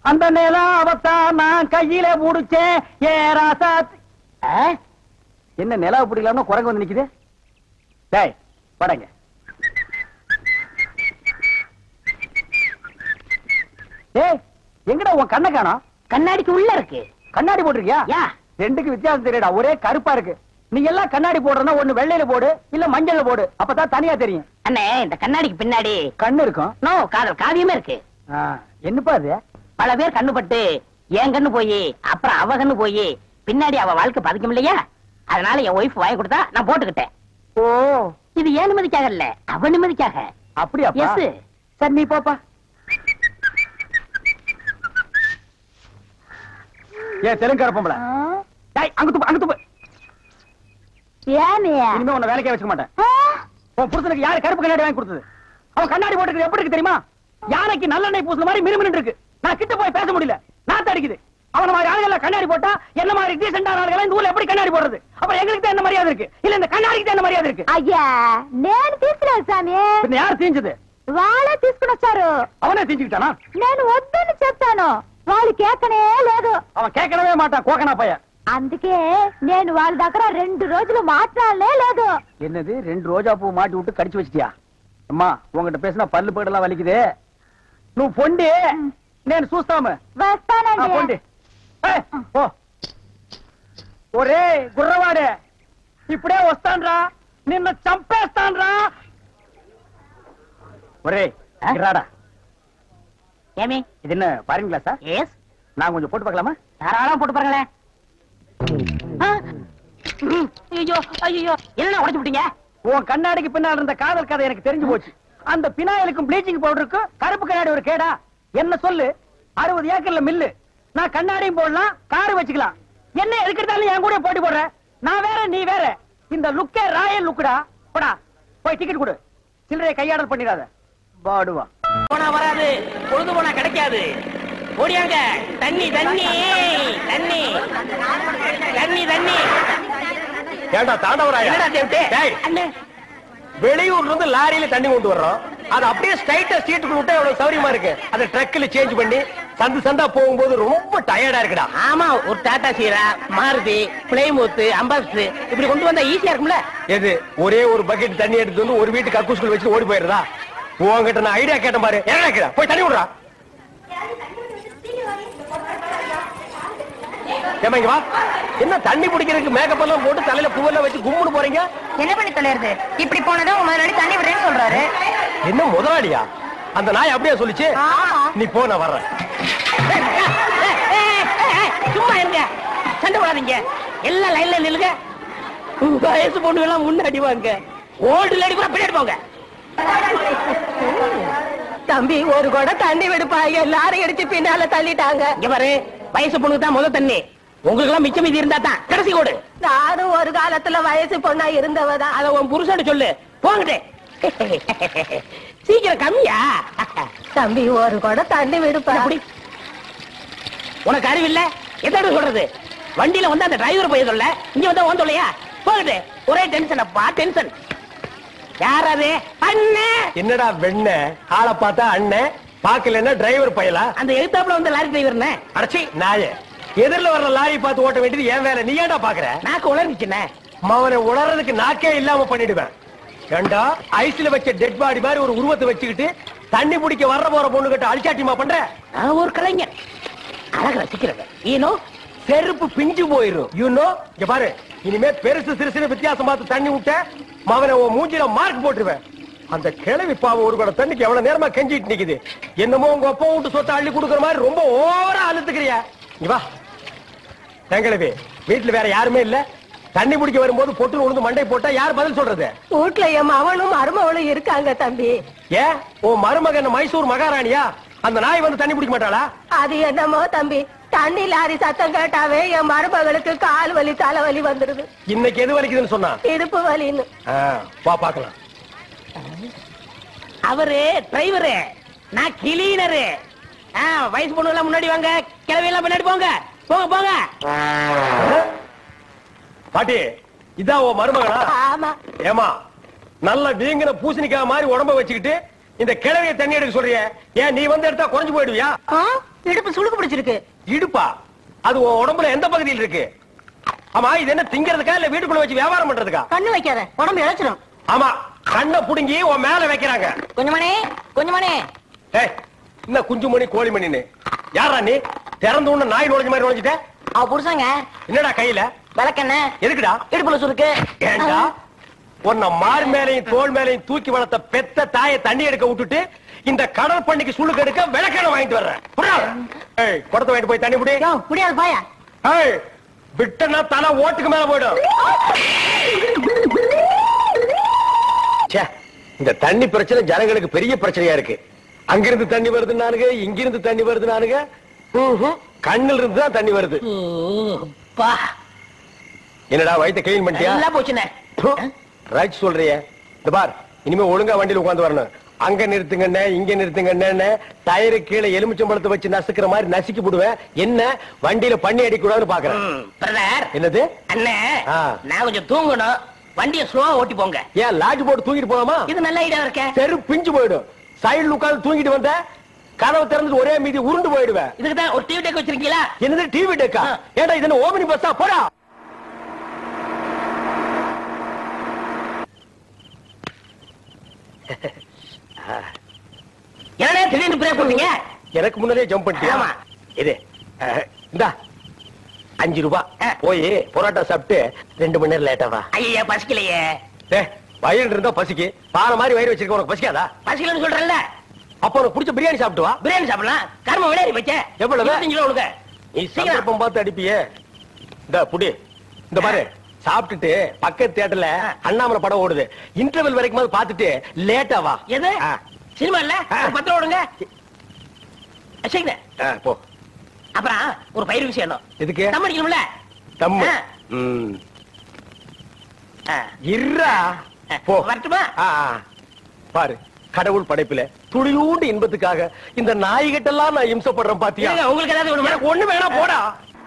அந்த நிலாவத்தான் நான் கையில புடிச்சேன் ஏ ராசாத்தி. என்ன நிலாவை பிடிக்கலாம்னு குரங்கு வந்து நிக்குது. டேய் படங்க. ஏய் எங்கடா உன் கண்ணை காணோம்? கண்ணாடிக்கு உள்ள இருக்கு. கண்ணாடி போட்டிருக்கியா? ரெண்டுக்கு வித்தியாசம் தெரியடா. ஒரே கருப்பா இருக்கு. நீ எல்லாம் கண்ணாடி போடுறனா ஒண்ணு வெள்ளையில போடு இல்ல மஞ்சள்ல போடு, அப்பதான் தனியா தெரியும். அண்ணே இந்த கண்ணாடிக்கு பின்னாடி கண்ணு இருக்கும். நோ காதல் காவியமே இருக்கு. என்னப்பா அது? பல பேர் கண்ணு பட்டு என் கண்ணு போய் அப்புறம் அவ கண்ணு போய் பின்னாடி அவ வாழ்க்கை பதிக்கும் இல்லையா? அதனால என் ஒய்ஃப் வாங்கி கொடுத்தா நான் போட்டுக்கிட்டேன். ஓ இது ஏன் நிம்மதிக்காக இல்ல, அவ நிம்மதிக்காக. அப்படியா? எஸ். சரி நீ போப்பா. ஏன் தெலுங்கார பொம்பளை? டேய் அங்க துப்பு, அங்க துப்பு. ஏனே இனிமே உன்னை வேலைக்கே வச்சுக்க மாட்டேன். உன் புருஷனுக்கு யாரு கருப்பு கண்ணாடி வாங்கி கொடுத்தது? அவன் கண்ணாடி போட்டுக்கிறது எப்படி இருக்கு தெரியுமா? யானைக்கு நல்லெண்ணெய் பூசுன மாதிரி மினுமினு இருக்கு. நான் கிட்ட போய் பேச முடியல, நான் தடிக்குது. அவன மாதிரி ஆளுகளை கண்ணாடி போட்டா என்ன மாதிரி டீசென்டான ஆளுகளை இந்த ஊர்ல எப்படி கண்ணாடி போடுறது? அப்புறம் எங்களுக்கு தான் என்ன மரியாதை இருக்கு, இல்ல இந்த கண்ணாடிக்கு தான் என்ன மரியாதை இருக்கு? అయ్యా నేను తీసుకున్నాను సామి. பின்ன யார் தீஞ்சது? వాళ్ళే తీసుకుని వచ్చారు. அவனே தீஞ்சுக்கிட்டானா? నేను వద్దని చెప్తాను, వాళ్ళు కేకనే లేదు. அவன் கேட்கவே மாட்டான், கோக்கனா பையன். అందుకే నేను వాళ్ళ దగ్గర 2 రోజులు మాట్లాడలే లేదు. என்னது 2 ரோஜா பூ மாட்டி விட்டு கடிச்சு வச்சிட்டியா? அம்மா உங்ககிட்ட பேசினா பல்லு பேடெல்லாம் வலிக்குது. నువ్వు పొండి నేను చూస్తాము. వస్తానండి. పొండి. ఓ ఒరే గుర్రవాడే, ఇప్పుడే వస్తాన్రా, నిన్ను చంపేస్తాన్రా. ఒరే రాడా. ஏமி இது என்ன ஃபாரின் கிளாஸா? எஸ். நான் கொஞ்சம் போட்டு பார்க்கலாமா? தாராளமா போட்டு பாருங்களேன். ஐயோ ஐயோ என்ன உடைச்சு விட்டீங்க? உன் கண்ணாடிக்கு பின்னால் இருந்த காதல் கதை எனக்கு தெரிஞ்சு போச்சு. அந்த பினாயிலுக்கும் ப்ளீச்சிங் பவுடருக்கும் கருப்பு கண்ணாடி ஒரு கேடா? என்ன சொல்லு, 60 ஏக்கர்ல மில்லு. நான் கண்ணாடியும் போடலாம், காரு வச்சுக்கலாம். என்ன எதுக்கிட்டாலும் என் கூட போட்டி போடுற. நான் வேற நீ வேற. இந்த லுக்கே ராயல் லுக்குடா. போடா போய் டிக்கெட் கொடு. சில்லறையை கையாடல் பண்ணிடாத. பாடுவா போனா வராது, பொழுது போனா கிடைக்காது. ஓடியாங்க. தண்ணி தண்ணி தண்ணி தண்ணி தண்ணி. ஏண்டா தாண்டவராயா? அண்ணே வெளியூர்ல இருந்து லாரியில தண்ணி கொண்டு வர்றோம். அது அப்படியே ஸ்ட்ரைட்டா ஸ்ட்ரீட்டுக்கு விட்டா எவ்வளவு சௌரியமா இருக்கு. அதை ட்ரக்ல சேஞ்ச் பண்ணி சந்து சந்தா போகும்போது ரொம்ப டயர்டா இருக்குடா. ஆமா, ஒரு டாடா சீரா, மாருதி, பிளைமூத், அம்பாசிடர் இப்படி கொண்டு வந்தா ஈஸியா இருக்கும்ல. எது ஒரே ஒரு பக்கெட் தண்ணி எடுத்து வந்து ஒரு வீட்டுக்கு கக்கூஸ்குள்ள வச்சு ஓடி போயிருதா? உங்ககிட்ட நான் ஐடியா கேட்டேன் பாரு. என்ன போய் தண்ணி விடுறா. ஏமாங்க வா. என்ன தண்ணி பிடிக்கிறதுக்கு மேக்கப் எல்லாம் போட்டு தலையில பூவெல்லாம் வச்சு கும்முன்னு போறீங்க? என்ன பண்ணி தொலைறது? இப்படி போனதும் உங்க முதலாளி தண்ணி விடுறேன்னு சொல்றாரு. என்ன முதலாளியா? அந்த நாய் அப்படியே சொல்லிச்சு. நீ போ, நான் வர்றேன். சும்மா இருங்க, சண்டை போடாதீங்க. எல்லாம் லைன்ல நில்லுங்க. வயசு பொண்ணு எல்லாம் முன்னாடி வாங்க, ஓல்டு லேடி கூட பின்னாடி போங்க. தம்பி ஒரு கூட தண்ணி விடுப்பா, எல்லாரும் அடிச்சு பின்னால தள்ளிட்டாங்க. இங்க பாரு, வயசு பொண்ணுக்கு தான் முதல் தண்ணி. உங்களுக்கு எல்லாம் மிச்சம் மீதி இருந்தா தான் கடைசி கோடு. நானும் ஒரு காலத்துல வயசு பொண்ணா இருந்தவதான். அத உன் புருஷன் சொல்லு. போங்கட்டே. சீக்கிரம் கம்மியா? தம்பி ஒரு கூட தண்ணி விடுப்பா. உனக்கு அறிவு இல்ல? எதோட சொல்றது? வண்டியில வந்து அந்த டிரைவர் போய் சொல்ல, இங்க வந்தா ஓன் சொல்லையா? போகட்டு. ஒரே டென்ஷன் அப்பா, டென்ஷன். யாராவது அண்ணன்? என்னடா வெண்ண ஆளை பார்த்தா அண்ணன், பாக்கலன்னா டிரைவர் பயலா? அந்த எழுத்தாப்புல வந்து லாரி டிரைவர். அடச்சி நாயே, எதிரில வர்ற லாரி பார்த்து ஓட்ட வேண்டியது ஏன் வேலை? நீ ஏன்டா பாக்குற? நாக்கு உளர்ந்துச்சுண்ணே. அவனை உணர்றதுக்கு நாக்கே இல்லாம பண்ணிடுவேன். ஏண்டா ஐஸ்ல வச்ச டெட் பாடி மாதிரி ஒரு உருவத்தை வச்சுக்கிட்டு தண்ணி பிடிக்க வர்ற போற பொண்ணு கிட்ட அழிச்சாட்டிமா பண்ற? ஒரு கலைஞர், அழக ரசிக்கிறவன். ஈனோ செருப்பு பிஞ்சு போயிரும். யூனோ இங்க பாரு, இனிமே பெருசு சிறுசு வித்தியாசம் பார்த்து தண்ணி விட்ட மவனை உன் மூஞ்சில மார்க் போட்டுருவேன். அந்த கிழவி பாவம் ஒரு கூட தண்ணிக்கு எவ்வளவு நேரமா கெஞ்சிட்டு நிக்குது. என்னமோ உங்க அப்பா விட்டு சொத்தை அள்ளி கொடுக்குற மாதிரி ரொம்ப ஓவரா அழுத்துக்கிறியா? நீ வா. கிழவி வீட்டுல வேற யாருமே இல்ல. தண்ணி பிடிக்க வரும்போது பொட்டு உழுந்து மண்டை போட்டா யார் பதில் சொல்றது? வீட்டுல என் மவனும் மருமவளும் இருக்காங்க தம்பி. ஏன் உன் மருமகன் மைசூர் மகாராணியா? அந்த நாய் வந்து தண்ணி பிடிக்க மாட்டாளா? அது என்னமோ தம்பி, தண்ணி லாரி சத்தம் கேட்டாவே என் மருமகளுக்கு கால் வலி தலைவலி வந்துடுது. இன்னைக்கு எது வலிக்குதுன்னு சொன்னா? இடுப்பு வலின்னு. வா பாக்கலாம். அவரு டிரைவரு, நான் கிளீனரு. வயசு பொண்ணு எல்லாம் முன்னாடி வாங்க, கிளவி எல்லாம் பின்னாடி போங்க. போங்க போங்க. பாட்டி இதான் உன் மருமகனா? ஆமா. ஏமா நல்ல வீங்கின பூசணிக்காய் மாதிரி உடம்ப வச்சுக்கிட்டு இந்த கிழவிய தண்ணி எடுக்க சொல்றிய? ஏன் நீ வந்து எடுத்தா குறைஞ்சு போயிடுவியா? இடுப்பு சுளுக்கு பிடிச்சிருக்கு. இடுப்பா? அது உன் உடம்புல எந்த பகுதியில் இருக்கு? ஆமா, இது என்ன திங்கிறதுக்கா இல்ல வீட்டுக்குள்ள வச்சு வியாபாரம் பண்றதுக்கா? கண்ணு வைக்காத, உடம்பு இழைச்சிடும். ஆமா, கண்ணை புடுங்கி உன் மேல வைக்கிறாங்க. கொஞ்சமணி கொஞ்சமணி. ஏய், என்ன குஞ்சுமணி கோழிமணின்னு? யாரா நீ? திறந்து ஒண்ணு நாய் நுழைஞ்ச மாதிரி நுழைஞ்சிட்ட. அவ புருஷங்க. என்னடா கையில? விளக்கெண்ண. எதுக்குடா? இடுப்புல சுருக்கு. ஏண்டா உன்னை மார் மேலையும் தோல் மேலையும் தூக்கி வளர்த்த பெத்த தாயை தண்ணி எடுக்க விட்டுட்டு இந்த கடல் பண்ணிக்கு சுளுக்கு எடுக்க விளக்கெண்ண வாங்கிட்டு வர்றேன். ஏய், குடத்தை வாங்கிட்டு போய் தண்ணி புடி. முடியாது பாயா. ஏய், விட்டனா தலை ஓட்டுக்கு மேல போயிடும். இந்த தண்ணி பிரச்சனை ஜனங்களுக்கு பெரிய பிரச்சனையா இருக்கு. அங்கிருந்து தண்ணி வருது நானுங்க, இங்கிருந்து தண்ணி வருது நானுங்க. கண்ணில் இருந்து தான் தண்ணி வருது. என்னடா வயித்தை கிளீன் பண்ணிட்டியா? நல்லா போச்சுனே. ரைட் சொல்றியே. இந்த பார், இனிமே ஒழுங்கா வண்டியில உட்கார்ந்து வரணும். அங்க நிறுத்துங்கண்ணே, இங்க நிறுத்துங்கண்ணே, டயரு கீழே எலுமிச்சம்பழத்தை வச்சு நசுக்கிற மாதிரி நசுக்கி போடுவேன். என்ன வண்டியில பண்ணி அடிக்க கூடாதுன்னு பாக்குறேன். என்னது அண்ணே? நான் கொஞ்சம் தூங்கணும், வண்டியை ஸ்லோவா ஓட்டி போங்க. ஏன் லாட்ஜ் போட்டு தூங்கிட்டு போலாமா? இது நல்ல ஐடியா இருக்க. தெரு பிஞ்சு போயிடும். சைடுல உட்கார்ந்து தூங்கிட்டு வந்த கதவை திறந்து ஒரே மீதி உருண்டு போயிடுவேன். இதுக்குதான் ஒரு டிவி டெக் வச்சிருக்கீங்களா? என்னது டிவி டெக்கா? ஏடா இது என்ன ஓமினி பஸ்ஸா? போடா. என்ன திடீர்னு பிரேக் பண்ணீங்க? எனக்கு முன்னாடியே ஜம்ப் பண்ணிட்டியா? ஆமா. இது இந்தா 5 ரூபாய். போய் பரோட்டா சாப்பிட்டு 2 மணி நேரம் லேட்டா வா. ஐயா பசிக்கலையே. வயிறு இருந்தா பசிக்கு. பாறை மாதிரி வயிறு வச்சிருக்க உனக்கு பசிக்காதா? பசிக்கலன்னு சொல்றேன்ல. அப்ப உனக்கு பிடிச்ச பிரியாணி சாப்பிட்டு வா. பிரியாணி சாப்பிடலாம். கர்ம விளையாடி வச்ச. எவ்வளவு? 25 கிலோ கொடுங்க. நீ சீக்கிரம் பார்த்து அடிப்பியே. இந்த புடி. இந்த பாரு, சாப்பிட்டுட்டு பக்கத்து தியேட்டர்ல அண்ணாமலை படம் ஓடுது. இன்டர்வல் வரைக்கும் பார்த்துட்டு லேட்டா வா. எது சினிமா இல்ல? 10 ரூபா கொடுங்க. சீக்கிரம் போ. அப்புறம் ஒரு பயிர் விஷயம். எதுக்கு? தம் அடிக்கணும்ல. தம்மு இருடா. போ. வரட்டுமா? பாரு, கடவுள் படைப்புல துளியூண்டு இன்பத்துக்காக இந்த நாய்கிட்டெல்லாம் நான் இம்சப்படுறேன் பாத்தியா? உங்களுக்கு ஏதாவது ஒண்ணு வேணா போடா.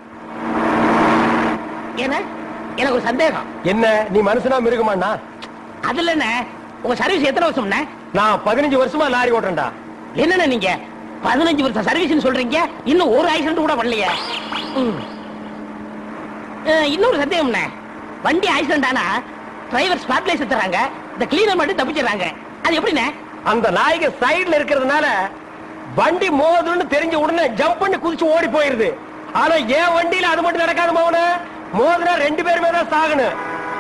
என்ன? எனக்கு ஒரு சந்தேகம். என்ன, நீ மனுஷனா மிருகமாண்ணா? அதுல என்ன, உங்க சர்வீஸ் எத்தனை வருஷம்? நான் 15 வருஷமா லாரி ஓட்டுறேன்டா. என்னன்னா நீங்க 15 வருஷம் சர்வீஸ் சொல்றீங்க, இன்னும் ஒரு ஆக்சிடென்ட் கூட பண்ணலையே. இன்னொரு சந்தேகம், வண்டி ஆக்சிடென்ட் ஆனா டிரைவர் ஸ்பாட்லைஸ் தராங்க, இந்த கிளீனர் மட்டும் தப்பிச்சிடறாங்க. அது எப்படிண்ணே? அந்த நாய்க்கு சைடுல இருக்கிறதுனால வண்டி மோதுன்னு தெரிஞ்ச உடனே ஜம்ப் பண்ணி குதிச்சு ஓடி போயிருது. ஆனா என் வண்டியில அது மட்டும் நடக்காது மோகன. மோதுனா 2 பேருமே தான் சாகணும்.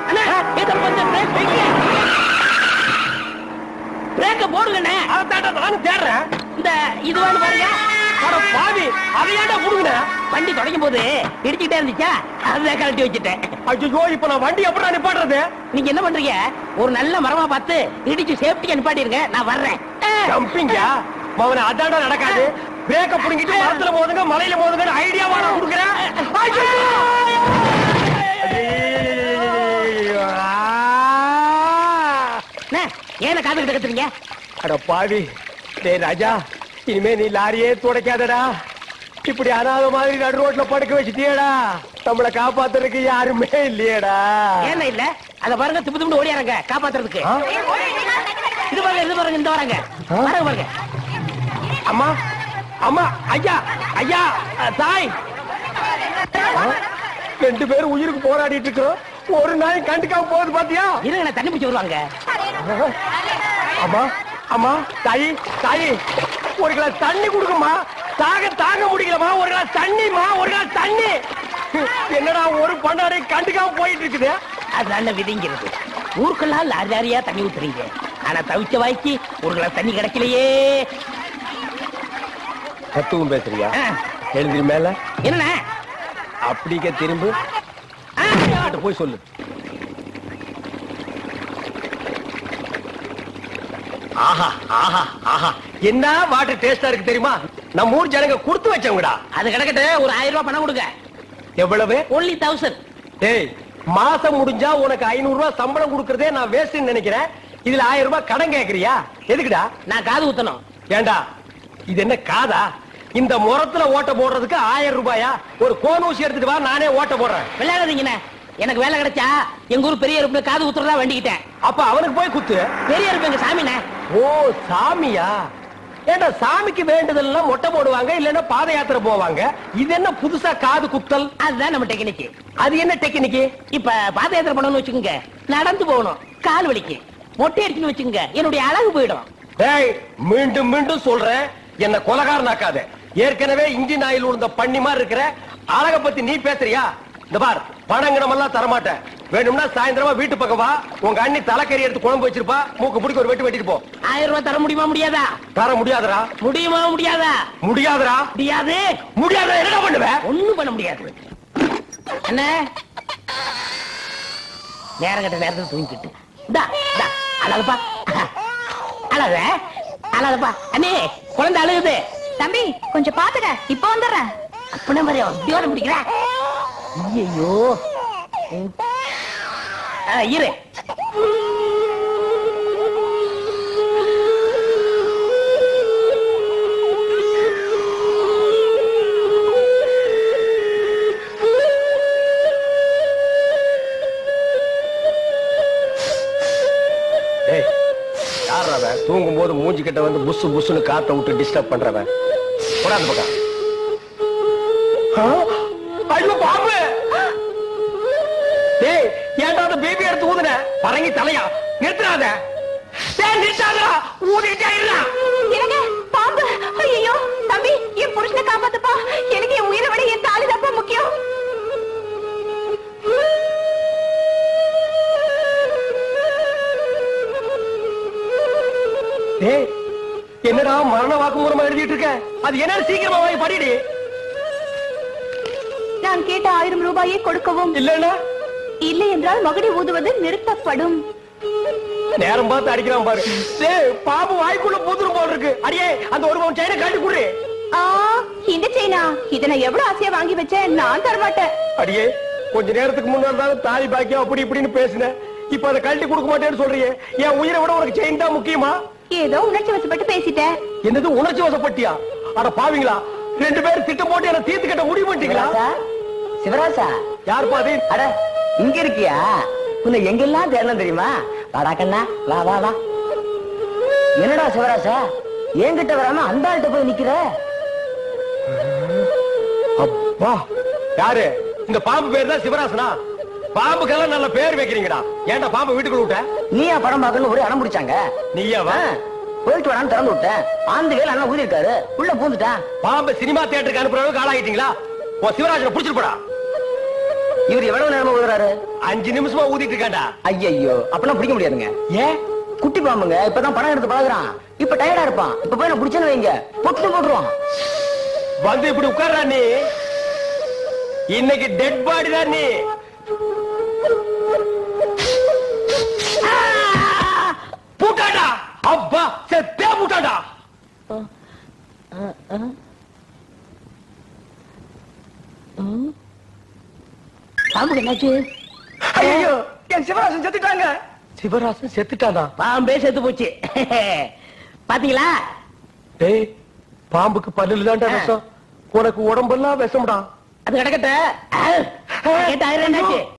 பிரேக்க போடுங்கண்ணே. அதான் நானும் தேடுறேன். இந்த இது வந்து பாருங்க. பாவி, அதையாண்டா புடுங்க. வண்டி தொடங்கும் போது இடிச்சுக்கிட்டே இருந்துச்சா, அதுதான் கழட்டி வச்சுட்டேன். ஐயோ, இப்ப நான் வண்டி எப்படி நிப்பாட்டுறது? நீங்க என்ன பண்றீங்க, ஒரு நல்ல மரமா பார்த்து இடிச்சு சேஃப்டியா நிப்பாட்டிருங்க, நான் வர்றேன். ஜம்பிங்கா மவன, அதாண்டா நடக்காது. பிரேக்க புடுங்கிட்டு மரத்துல மோதுங்க, மலையில மோதுங்க ஐடியாவா நான் கொடுக்குறேன். ஏன காதுகிட்ட கத்துறீங்க? அட பாவி, டேய் ராஜா, இனிமே நீ லாரியே துடைக்காதடா. இப்படி அனாத மாதிரி நடு ரோட்ல படுக்க வச்சுட்டியடா. நம்மளை காப்பாத்துறதுக்கு யாருமே இல்லையடா. ஏன் இல்ல? அத பாருங்க, திப்பு திப்பு ஓடியாரங்க காப்பாத்துறதுக்கு. இது பாருங்க, இது பாருங்க, இந்த வராங்க பாருங்க பாருங்க. அம்மா, அம்மா, ஐயா, ஐயா, தாய். 2 பேரும் உயிருக்கு போராடிட்டு இருக்கிறோம். ஒரு நாய் கண்டுக்காம போகுது பாத்தியா? இருங்க, தண்ணி பிடிச்சு வருவாங்க. அம்மா, அம்மா, தாயி, தாயி, ஒரு கிளாஸ் தண்ணி கொடுக்குமா. தாங்க முடியலமா. ஒரு கிளாஸ் தண்ணிமா, ஒரு கிளாஸ் தண்ணி. என்னடா ஒரு பண்ணாடை கண்டுக்காம போயிட்டு இருக்குது. அது நல்ல விதிங்கிறது. ஊருக்கெல்லாம் லாரி லாரியா தண்ணி ஊத்துறீங்க, ஆனா தவிச்ச வாய்க்கு ஒரு கிளாஸ் தண்ணி கிடைக்கலையே. தத்துவம் பேசுறியா? எழுந்திரி மேல. என்ன அப்படிக்க திரும்ப போய் சொல்லு. ஆஹா, ஆஹா, ஆஹா, என்ன வாட்டர் டேஸ்டா இருக்கு தெரியுமா? நம்ம ஊர் ஜனங்க கொடுத்து வச்சவங்கடா. அது கிடக்கட்டு, ஒரு 1000 ரூபாய் பணம் கொடுங்க. எவ்வளவு? only 1000. ஏய், மாசம் முடிஞ்சா உனக்கு 500 ரூபாய் சம்பளம் கொடுக்கறதே நான் வேஸ்ட்னு நினைக்கிறேன். இதுல 1000 ரூபாய் கடன் கேக்குறியா? எதுக்குடா? நான் காது ஊத்தணும். ஏண்டா, இது என்ன காதா? இந்த முறத்துல ஓட்ட போடுறதுக்கு 1000 ரூபாயா? ஒரு கோனூசி எடுத்துட்டு வா, நானே ஓட்ட போடுறேன். விளையாடுறீங்கண்ணே. எனக்கு வேலை கிடைச்சா எங்க ஊர் பெரிய இருப்பு காது ஊத்துறதா வேண்டிக்கிட்டேன். அப்ப அவனுக்கு போய் குத்து. பெரிய இருப்பு எங்க சாமிண்ணே. ஓ, சாமியா? ஏண்டா சாமிக்கு வேண்டுதல்லாம் மொட்டை போடுவாங்க இல்லன்னா பாத யாத்திரை போவாங்க. இது என்ன புதுசா காது குத்தல்? அதுதான் நம்ம டெக்னிக். அது என்ன டெக்னிக்? இப்ப பாத யாத்திரை பண்ணணும்னு வச்சுக்கோங்க, நடந்து போகணும், கால் வலிக்கு. மொட்டை அடிச்சுன்னு வச்சுக்கோங்க, என்னுடைய அழகு போயிடும். டேய், மீண்டும் மீண்டும் சொல்றேன், என்ன கொலகாரனாக்காத. ஏற்கனவே இன்ஜின் ஆயில் உள்ள பண்ணி மாதிரி இருக்கிற அழக பத்தி நீ பேசுறியா? இந்த பார், பணங்கணம் எல்லாம் தரமாட்டேன். வேணும்னா சாயந்தரமா வீட்டு பக்கம் வா, உங்க அண்ணி தலைக்கறி எடுத்து குழம்பு வச்சிருப்பா, மூக்கு பிடிக்க ஒரு வெட்டு வெட்டிட்டு போ. 1000 ரூபாய் தர முடியுமா முடியாதா? தர முடியாதரா? முடியுமா முடியாதா? முடியாதரா? முடியாது. முடியாத என்ன பண்ணுவேன்? ஒண்ணும் பண்ண முடியாது. என்ன நேரம் கட்ட நேரத்தில் தூங்கிட்டு அழகுப்பா, அழக அழகுப்பா. அண்ணே, குழந்தை அழுகுது. தம்பி கொஞ்சம் பாத்துக்க, இப்ப வந்துடுறேன். அப்பன மாதிரி அப்படியோட முடிக்கிறேன். ஐயோ இரு. தூங்கும் போது மூஞ்சி கிட்ட வந்து புசு புசுன்னு காத்த விட்டு டிஸ்டர்ப் பண்றவன். போடாது பக்கம். ஐயோ பாம்பு! டேய், ஏன்டா அந்த பேபி எடுத்து ஊதுன? பரங்கி தலையா? நிறுத்தாத. டேய் நிறுத்தாதடா, ஊதிட்டே இருடா. எனக்கு பாம்பு. ஐயோ தம்பி, என் புருஷனை காப்பாத்துப்பா. எனக்கு என் உயிரை விட என் தாலி தப்பா முக்கியம். டேய், என்னடா மரண வாக்குமூலமா எழுதிட்டு இருக்க? அது என்ன சீக்கிரமா வாங்கி படிடி. நான் கேட்ட 1000 ரூபாயை கொடுக்கவும். இல்லன்னா இல்லை என்றால் மகுடி ஊதுவது நிறுத்தப்படும். நேரம் பார்த்து அடிக்கிறான் பாரு. டேய், பாம்பு வாய்க்குள்ள பூதுரு போல் இருக்கு. அடியே, அந்த ஒரு பவுன் செயினை காட்டி குடு. இந்த செயினா? இதை நான் எவ்வளவு ஆசையா வாங்கி வச்சேன், நான் தரமாட்டேன். அடியே, கொஞ்ச நேரத்துக்கு முன்னாடி தான் தாலி பாக்கியம் அப்படி இப்படின்னு பேசினேன். இப்ப அதை கழட்டி கொடுக்க மாட்டேன்னு சொல்றியே. என் உயிரை விட உனக்கு செயின் தான் முக்கியமா? ஏதோ உணர்ச்சி வசப்பட்டு பேசிட்டேன். என்னது உணர்ச்சி வசப்பட்டியா? அட பாவீங்களா, 2 பேரும் திட்டம் போட்டு என்ன தீர்த்து கட்ட முடிவு பண்ணிட்டீங்களா? சிவராசா, யார் பாதி? அட இங்க இருக்கியா? உன்னை எங்கெல்லாம் தேடணும் தெரியுமா? வாடா கண்ணா, வா வா வா. என்னடா சிவராசா, என்கிட்ட வராம அந்த ஆள்கிட்ட போய் நிக்கிற? அப்பா, யாரு? இந்த பாம்பு பேர் தான் சிவராசனா? பாம்புக்கெல்லாம் நல்ல பேர் வைக்கிறீங்கடா. ஏன்டா பாம்பு வீட்டுக்குள்ள விட்ட? நீயா படம் பார்க்கணும் ஒரு அடம் முடிச்சாங்க. நீயாவா? போயிட்டு வேணான்னு திறந்து விட்டேன். ஆந்து வேலை அண்ணா ஊதி இருக்காரு, உள்ள பூந்துட்டான். பாம்பு சினிமா தியேட்டருக்கு அனுப்புற அளவுக்கு ஆளாகிட்டீங்களா? ஓ, சிவராஜனை புடிச்சிட்டு போடா. இவர் எவ்வளவு நேரமா ஊதுறாரு? 5 நிமிஷமா ஊதிட்டு இருக்காண்டா. ஐயோ, அப்பெல்லாம் பிடிக்க முடியாதுங்க. ஏன்? குட்டி பாம்புங்க, இப்பதான் படம் எடுத்து பழகுறான். இப்ப டயர்டா இருப்பான். இப்ப போய் நான் பிடிச்சேன்னு வைங்க, பொட்டு போட்டுருவான். வந்து இப்படி உட்கார்றா நீ. இன்னைக்கு டெட் பாடி தான் நீ. பூட்டாடா, அப்பா செத்தே பூட்டாடா. பாம்புக்கு என்னாச்சு? ஐயோ, என் சிவராசன் செத்துட்டாங்க. சிவராசன் செத்துட்டானா? பாம்பே செத்து போச்சு. பாத்தீங்களா? டேய், பாம்புக்கு பல்லுல தான்டா விஷம், உனக்கு உடம்பெல்லாம் விஷம்டா. அது கிடக்கட்ட. என்னாச்சு?